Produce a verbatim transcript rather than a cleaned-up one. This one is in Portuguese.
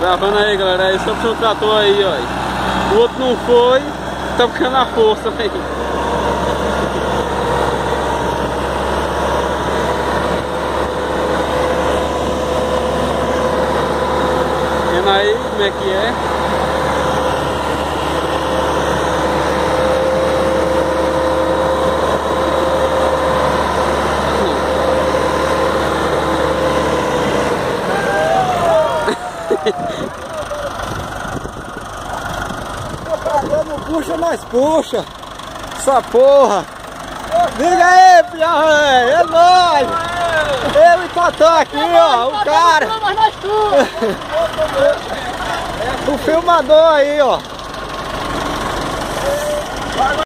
Gravando aí, galera, aí só o trator aí, ó. O outro não foi, tá ficando a força aí. Vendo aí como é que é. Não puxa, mas puxa. Essa porra. Liga aí, pião, é nóis. Eu e Totó aqui, ó, o cara. O filmador aí, ó.